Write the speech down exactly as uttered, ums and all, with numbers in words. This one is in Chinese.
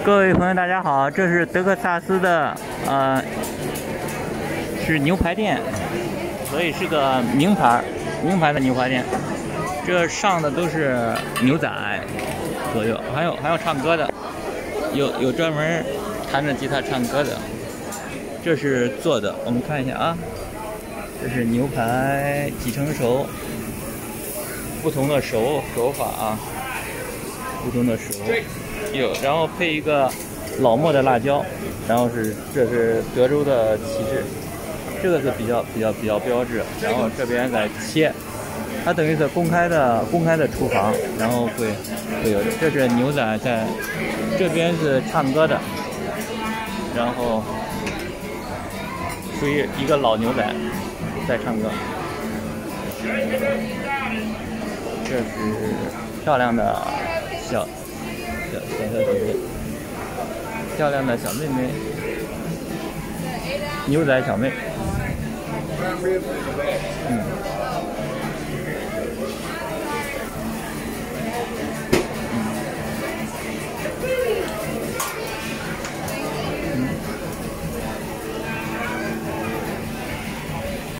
各位朋友，大家好，这是德克萨斯的呃，是牛排店，所以是个名牌名牌的牛排店。这上的都是牛仔左右，还有还有唱歌的，有有专门弹着吉他唱歌的。这是做的，我们看一下啊，这是牛排几成熟，不同的熟熟法啊，不同的熟。有，然后配一个老莫的辣椒，然后是这是德州的旗帜，这个是比较比较比较标志。然后这边在切，它等于是公开的公开的厨房，然后会会有，这是牛仔在这边是唱歌的，然后属于一个老牛仔在唱歌。这是漂亮的小。小小小姐姐，漂亮的小妹妹，牛仔小妹，嗯。